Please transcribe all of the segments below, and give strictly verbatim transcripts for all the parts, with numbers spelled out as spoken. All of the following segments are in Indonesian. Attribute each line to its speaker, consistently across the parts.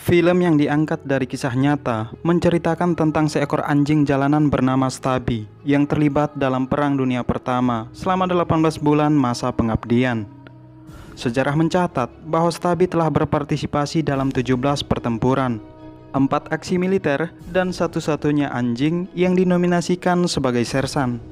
Speaker 1: Film yang diangkat dari kisah nyata menceritakan tentang seekor anjing jalanan bernama Stubby yang terlibat dalam Perang Dunia Pertama selama delapan belas bulan masa pengabdian. Sejarah mencatat bahwa Stubby telah berpartisipasi dalam tujuh belas pertempuran, empat aksi militer, dan satu-satunya anjing yang dinominasikan sebagai sersan.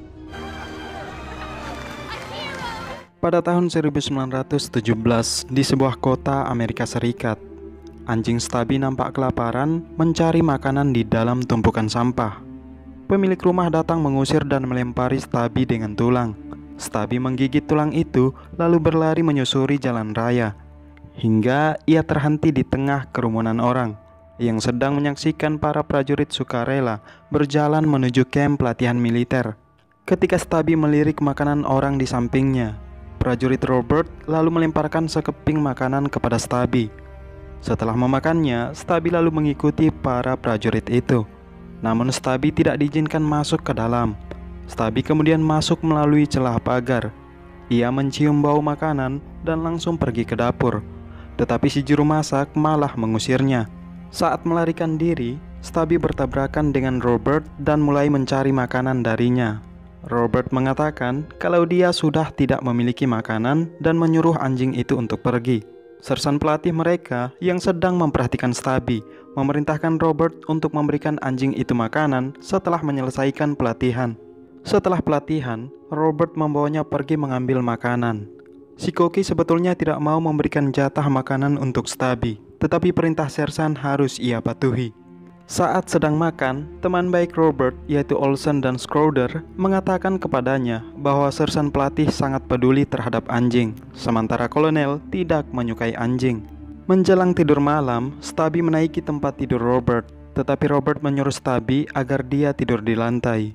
Speaker 1: Pada tahun seribu sembilan ratus tujuh belas di sebuah kota Amerika Serikat, anjing Stubby nampak kelaparan mencari makanan di dalam tumpukan sampah. Pemilik rumah datang mengusir dan melempari Stubby dengan tulang. Stubby menggigit tulang itu lalu berlari menyusuri jalan raya hingga ia terhenti di tengah kerumunan orang yang sedang menyaksikan para prajurit sukarela berjalan menuju kamp pelatihan militer. Ketika Stubby melirik makanan orang di sampingnya, prajurit Robert lalu melemparkan sekeping makanan kepada Stubby. Setelah memakannya, Stubby lalu mengikuti para prajurit itu. Namun Stubby tidak diizinkan masuk ke dalam. Stubby kemudian masuk melalui celah pagar. Ia mencium bau makanan dan langsung pergi ke dapur. Tetapi si juru masak malah mengusirnya. Saat melarikan diri, Stubby bertabrakan dengan Robert dan mulai mencari makanan darinya. Robert mengatakan kalau dia sudah tidak memiliki makanan dan menyuruh anjing itu untuk pergi. Sersan pelatih mereka yang sedang memperhatikan Stubby memerintahkan Robert untuk memberikan anjing itu makanan setelah menyelesaikan pelatihan. Setelah pelatihan, Robert membawanya pergi mengambil makanan. Si koki sebetulnya tidak mau memberikan jatah makanan untuk Stubby, tetapi perintah sersan harus ia patuhi. Saat sedang makan, teman baik Robert yaitu Olsen dan Schroeder mengatakan kepadanya bahwa sersan pelatih sangat peduli terhadap anjing, sementara kolonel tidak menyukai anjing. Menjelang tidur malam, Stubby menaiki tempat tidur Robert, tetapi Robert menyuruh Stubby agar dia tidur di lantai.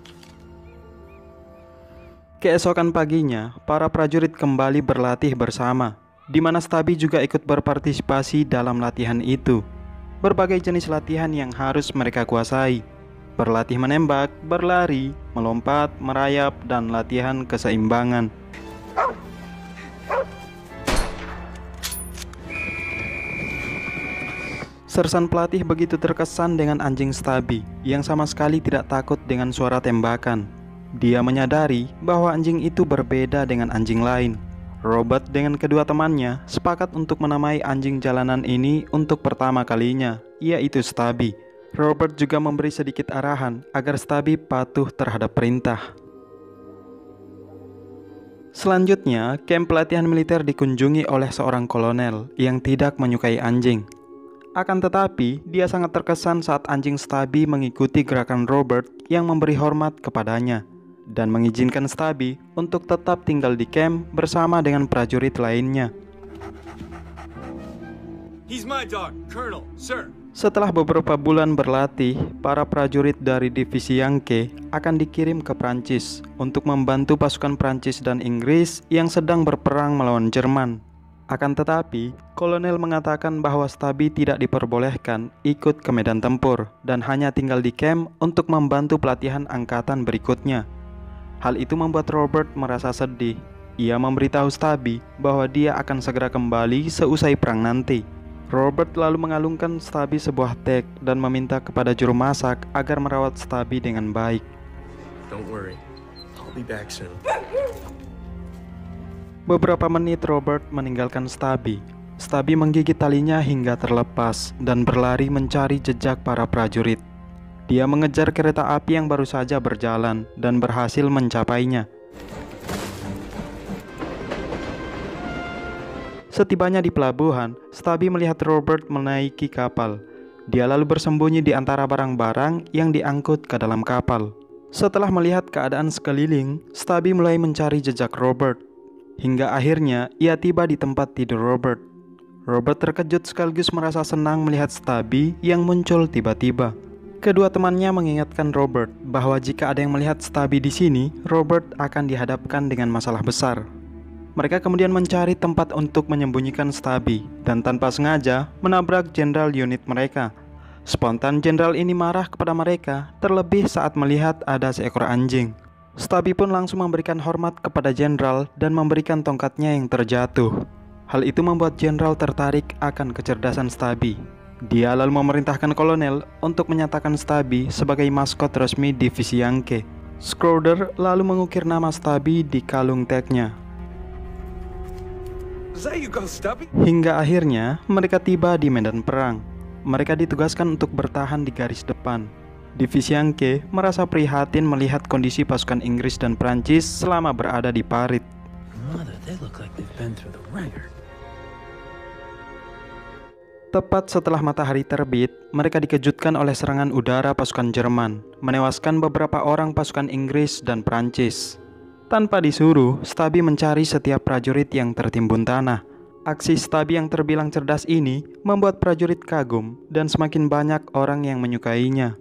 Speaker 1: Keesokan paginya, para prajurit kembali berlatih bersama, di mana Stubby juga ikut berpartisipasi dalam latihan itu. Berbagai jenis latihan yang harus mereka kuasai, berlatih menembak, berlari, melompat, merayap, dan latihan keseimbangan. Sersan pelatih begitu terkesan dengan anjing Stubby yang sama sekali tidak takut dengan suara tembakan. Dia menyadari bahwa anjing itu berbeda dengan anjing lain. Robert dengan kedua temannya sepakat untuk menamai anjing jalanan ini untuk pertama kalinya, yaitu Stubby. Robert juga memberi sedikit arahan agar Stubby patuh terhadap perintah. Selanjutnya, kamp pelatihan militer dikunjungi oleh seorang kolonel yang tidak menyukai anjing. Akan tetapi, dia sangat terkesan saat anjing Stubby mengikuti gerakan Robert yang memberi hormat kepadanya dan mengizinkan Stubby untuk tetap tinggal di kamp bersama dengan prajurit lainnya.
Speaker 2: He's my dog, Colonel, sir.
Speaker 1: Setelah beberapa bulan berlatih, para prajurit dari divisi Yankee akan dikirim ke Prancis untuk membantu pasukan Prancis dan Inggris yang sedang berperang melawan Jerman. Akan tetapi, kolonel mengatakan bahwa Stubby tidak diperbolehkan ikut ke medan tempur dan hanya tinggal di kamp untuk membantu pelatihan angkatan berikutnya. Hal itu membuat Robert merasa sedih. Ia memberitahu Stubby bahwa dia akan segera kembali seusai perang nanti. Robert lalu mengalungkan Stubby sebuah teks dan meminta kepada juru masak agar merawat Stubby dengan baik.
Speaker 2: Don't worry, I'll be back soon.
Speaker 1: Beberapa menit Robert meninggalkan Stubby. Stubby menggigit talinya hingga terlepas dan berlari mencari jejak para prajurit. Dia mengejar kereta api yang baru saja berjalan dan berhasil mencapainya. Setibanya di pelabuhan, Stubby melihat Robert menaiki kapal. Dia lalu bersembunyi di antara barang-barang yang diangkut ke dalam kapal. Setelah melihat keadaan sekeliling, Stubby mulai mencari jejak Robert. Hingga akhirnya ia tiba di tempat tidur Robert. Robert terkejut sekaligus merasa senang melihat Stubby yang muncul tiba-tiba. Kedua temannya mengingatkan Robert bahwa jika ada yang melihat Stubby di sini, Robert akan dihadapkan dengan masalah besar. Mereka kemudian mencari tempat untuk menyembunyikan Stubby dan tanpa sengaja menabrak jenderal unit mereka. Spontan jenderal ini marah kepada mereka, terlebih saat melihat ada seekor anjing. Stubby pun langsung memberikan hormat kepada jenderal dan memberikan tongkatnya yang terjatuh. Hal itu membuat jenderal tertarik akan kecerdasan Stubby. Dia lalu memerintahkan kolonel untuk menyatakan Stubby sebagai maskot resmi divisi Yankee. Schroeder lalu mengukir nama Stubby di kalung tagnya. Hingga akhirnya mereka tiba di medan perang. Mereka ditugaskan untuk bertahan di garis depan. Divisi Yankee merasa prihatin melihat kondisi pasukan Inggris dan Prancis selama berada di parit. Tepat setelah matahari terbit, mereka dikejutkan oleh serangan udara pasukan Jerman, menewaskan beberapa orang pasukan Inggris dan Prancis. Tanpa disuruh, Stubby mencari setiap prajurit yang tertimbun tanah. Aksi Stubby yang terbilang cerdas ini membuat prajurit kagum dan semakin banyak orang yang menyukainya.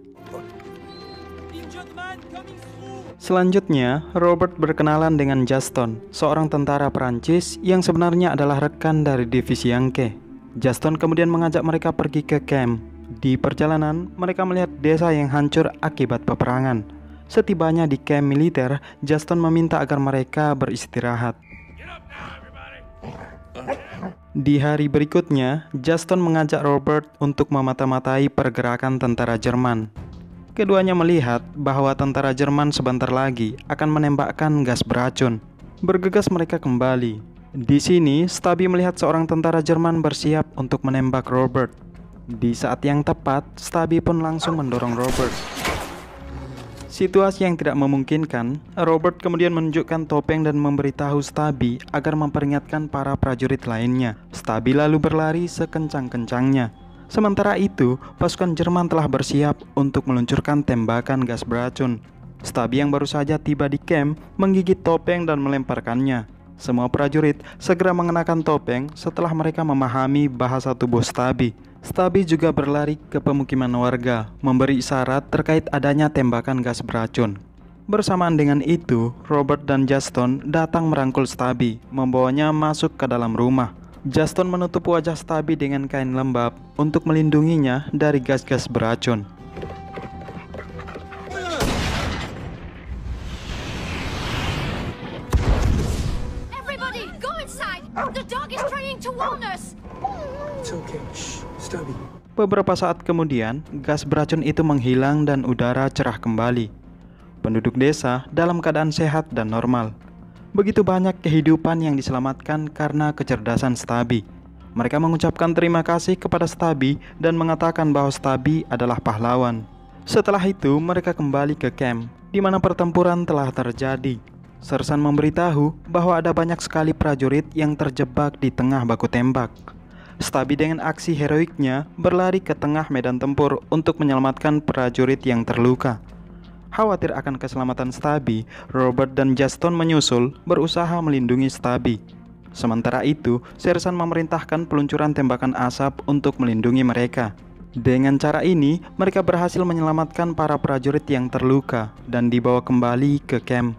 Speaker 1: Selanjutnya, Robert berkenalan dengan Juston, seorang tentara Prancis yang sebenarnya adalah rekan dari divisi Yankee. Juston kemudian mengajak mereka pergi ke camp. Di perjalanan, mereka melihat desa yang hancur akibat peperangan. Setibanya di camp militer, Juston meminta agar mereka beristirahat. Di hari berikutnya, Juston mengajak Robert untuk memata-matai pergerakan tentara Jerman. Keduanya melihat bahwa tentara Jerman sebentar lagi akan menembakkan gas beracun. Bergegas mereka kembali. Di sini, Stubby melihat seorang tentara Jerman bersiap untuk menembak Robert. Di saat yang tepat, Stubby pun langsung mendorong Robert. Situasi yang tidak memungkinkan, Robert kemudian menunjukkan topeng dan memberitahu Stubby agar memperingatkan para prajurit lainnya. Stubby lalu berlari sekencang-kencangnya. Sementara itu, pasukan Jerman telah bersiap untuk meluncurkan tembakan gas beracun. Stubby yang baru saja tiba di camp menggigit topeng dan melemparkannya. Semua prajurit segera mengenakan topeng setelah mereka memahami bahasa tubuh Stubby. Stubby juga berlari ke pemukiman warga, memberi isyarat terkait adanya tembakan gas beracun. Bersamaan dengan itu, Robert dan Juston datang merangkul Stubby, membawanya masuk ke dalam rumah. Juston menutup wajah Stubby dengan kain lembab untuk melindunginya dari gas-gas beracun.
Speaker 3: The dog is trying to warn us.
Speaker 2: It's okay. Shh, Stubby.
Speaker 1: Beberapa saat kemudian, gas beracun itu menghilang dan udara cerah kembali. Penduduk desa dalam keadaan sehat dan normal. Begitu banyak kehidupan yang diselamatkan karena kecerdasan Stubby. Mereka mengucapkan terima kasih kepada Stubby dan mengatakan bahwa Stubby adalah pahlawan. Setelah itu, mereka kembali ke camp, di mana pertempuran telah terjadi. Sersan memberitahu bahwa ada banyak sekali prajurit yang terjebak di tengah baku tembak. Stubby dengan aksi heroiknya berlari ke tengah medan tempur untuk menyelamatkan prajurit yang terluka. Khawatir akan keselamatan Stubby, Robert dan Juston menyusul berusaha melindungi Stubby. Sementara itu, Sersan memerintahkan peluncuran tembakan asap untuk melindungi mereka. Dengan cara ini, mereka berhasil menyelamatkan para prajurit yang terluka dan dibawa kembali ke camp.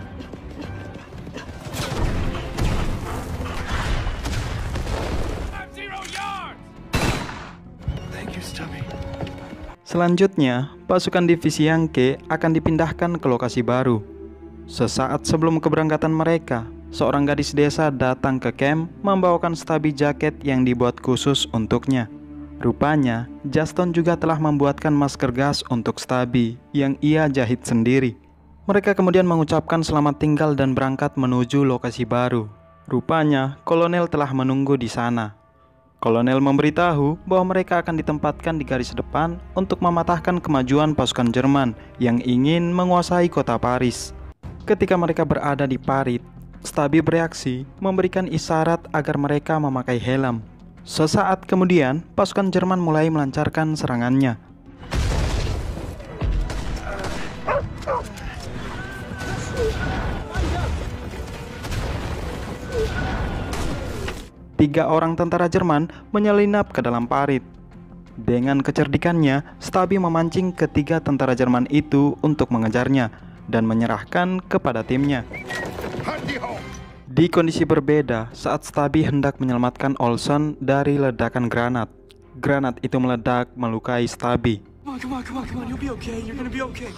Speaker 1: Selanjutnya, pasukan divisi Yankee akan dipindahkan ke lokasi baru. Sesaat sebelum keberangkatan mereka, seorang gadis desa datang ke camp membawakan Stubby jaket yang dibuat khusus untuknya. Rupanya, Juston juga telah membuatkan masker gas untuk Stubby yang ia jahit sendiri. Mereka kemudian mengucapkan selamat tinggal dan berangkat menuju lokasi baru. Rupanya, kolonel telah menunggu di sana. Kolonel memberitahu bahwa mereka akan ditempatkan di garis depan untuk mematahkan kemajuan pasukan Jerman yang ingin menguasai kota Paris. Ketika mereka berada di parit, Stubby bereaksi memberikan isyarat agar mereka memakai helm. Sesaat kemudian, pasukan Jerman mulai melancarkan serangannya. Tiga orang tentara Jerman menyelinap ke dalam parit. Dengan kecerdikannya, Stubby memancing ketiga tentara Jerman itu untuk mengejarnya dan menyerahkan kepada timnya. Di kondisi berbeda saat Stubby hendak menyelamatkan Olson dari ledakan granat. Granat itu meledak melukai Stubby.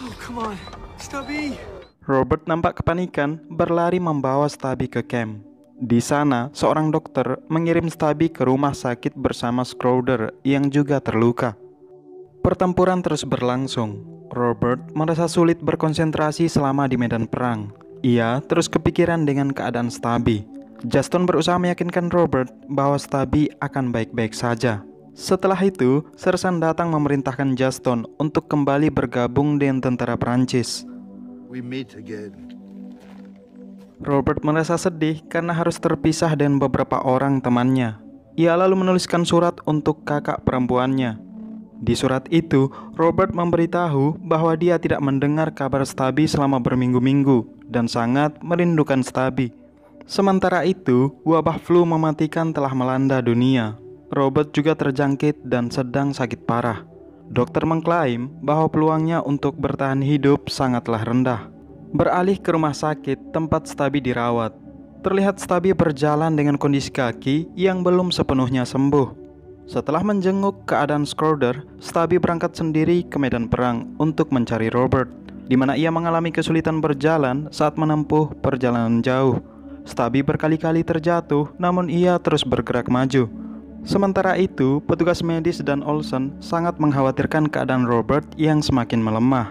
Speaker 1: Robert nampak kepanikan, berlari membawa Stubby ke camp. Di sana, seorang dokter mengirim Stubby ke rumah sakit bersama Schroeder yang juga terluka. Pertempuran terus berlangsung. Robert merasa sulit berkonsentrasi selama di medan perang. Ia terus kepikiran dengan keadaan Stubby. Juston berusaha meyakinkan Robert bahwa Stubby akan baik-baik saja. Setelah itu, Sersan datang memerintahkan Juston untuk kembali bergabung dengan tentara Prancis.
Speaker 4: We meet again.
Speaker 1: Robert merasa sedih karena harus terpisah dengan beberapa orang temannya. Ia lalu menuliskan surat untuk kakak perempuannya. Di surat itu, Robert memberitahu bahwa dia tidak mendengar kabar Stubby selama berminggu-minggu dan sangat merindukan Stubby. Sementara itu, wabah flu mematikan telah melanda dunia. Robert juga terjangkit dan sedang sakit parah. Dokter mengklaim bahwa peluangnya untuk bertahan hidup sangatlah rendah. Beralih ke rumah sakit tempat Stubby dirawat. Terlihat Stubby berjalan dengan kondisi kaki yang belum sepenuhnya sembuh. Setelah menjenguk keadaan Schroeder, Stubby berangkat sendiri ke medan perang untuk mencari Robert, di mana ia mengalami kesulitan berjalan saat menempuh perjalanan jauh. Stubby berkali-kali terjatuh, namun ia terus bergerak maju. Sementara itu, petugas medis dan Olsen sangat mengkhawatirkan keadaan Robert yang semakin melemah.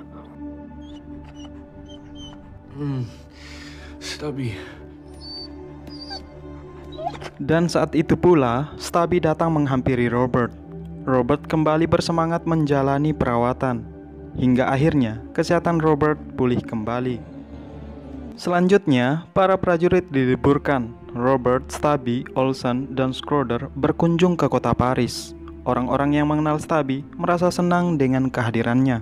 Speaker 2: Hmm. Stubby.
Speaker 1: Dan saat itu pula, Stubby datang menghampiri Robert. Robert kembali bersemangat menjalani perawatan. Hingga akhirnya, kesehatan Robert pulih kembali. Selanjutnya, para prajurit diliburkan. Robert, Stubby, Olsen, dan Schroeder berkunjung ke kota Paris. Orang-orang yang mengenal Stubby merasa senang dengan kehadirannya.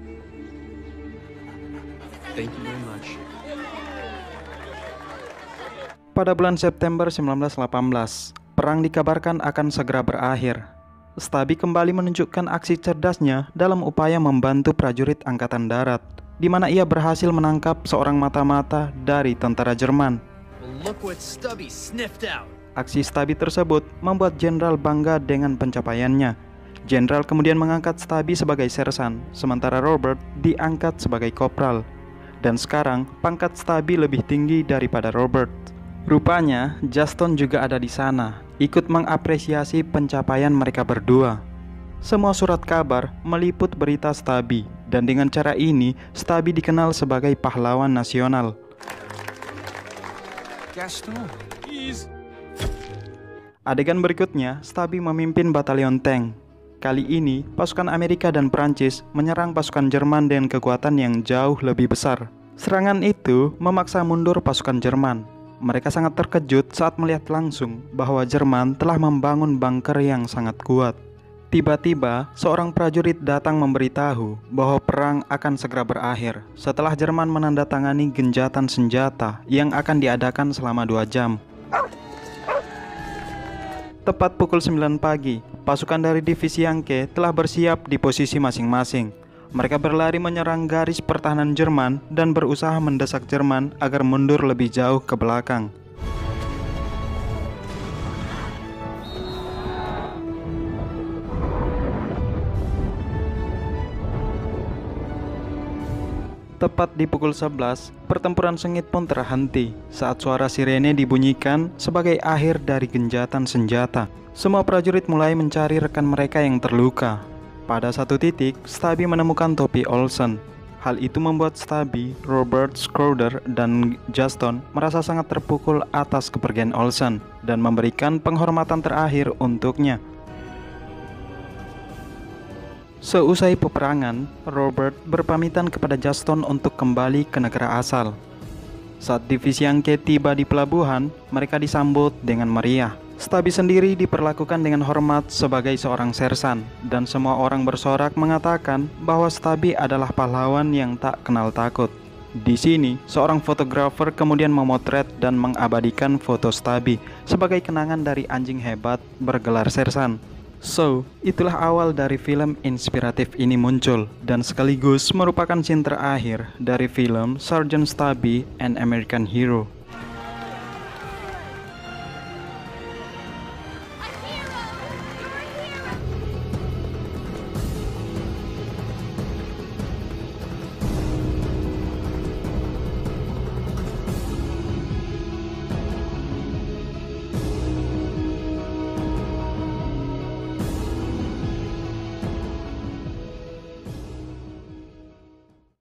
Speaker 2: Thank you very much.
Speaker 1: Pada bulan September seribu sembilan ratus delapan belas, perang dikabarkan akan segera berakhir. Stubby kembali menunjukkan aksi cerdasnya dalam upaya membantu prajurit Angkatan Darat, di mana ia berhasil menangkap seorang mata-mata dari tentara Jerman.
Speaker 5: Well, look what Stubby sniffed out.
Speaker 1: Aksi Stubby tersebut membuat Jenderal bangga dengan pencapaiannya. Jenderal kemudian mengangkat Stubby sebagai sersan, sementara Robert diangkat sebagai kopral. Dan sekarang, pangkat Stubby lebih tinggi daripada Robert. Rupanya, Juston juga ada di sana, ikut mengapresiasi pencapaian mereka berdua. Semua surat kabar meliput berita Stubby, dan dengan cara ini, Stubby dikenal sebagai pahlawan nasional.
Speaker 2: Gaston. He's...
Speaker 1: Adegan berikutnya, Stubby memimpin batalion tank. Kali ini, pasukan Amerika dan Prancis menyerang pasukan Jerman dengan kekuatan yang jauh lebih besar. Serangan itu memaksa mundur pasukan Jerman. Mereka sangat terkejut saat melihat langsung bahwa Jerman telah membangun bunker yang sangat kuat. Tiba-tiba, seorang prajurit datang memberitahu bahwa perang akan segera berakhir setelah Jerman menandatangani gencatan senjata yang akan diadakan selama dua jam. Tepat pukul sembilan pagi, pasukan dari divisi Yankee telah bersiap di posisi masing-masing. Mereka berlari menyerang garis pertahanan Jerman dan berusaha mendesak Jerman agar mundur lebih jauh ke belakang. Tepat di pukul sebelas, pertempuran sengit pun terhenti saat suara sirene dibunyikan sebagai akhir dari gencatan senjata. Semua prajurit mulai mencari rekan mereka yang terluka. Pada satu titik, Stubby menemukan topi Olsen. Hal itu membuat Stubby, Robert, Schroeder, dan Juston merasa sangat terpukul atas kepergian Olsen dan memberikan penghormatan terakhir untuknya. Seusai peperangan, Robert berpamitan kepada Juston untuk kembali ke negara asal. Saat divisi Yankee tiba di pelabuhan, mereka disambut dengan meriah. Stubby sendiri diperlakukan dengan hormat sebagai seorang sersan, dan semua orang bersorak mengatakan bahwa Stubby adalah pahlawan yang tak kenal takut. Di sini, seorang fotografer kemudian memotret dan mengabadikan foto Stubby sebagai kenangan dari anjing hebat bergelar sersan. So, itulah awal dari film inspiratif ini muncul, dan sekaligus merupakan scene terakhir dari film Sergeant Stubby, An American Hero.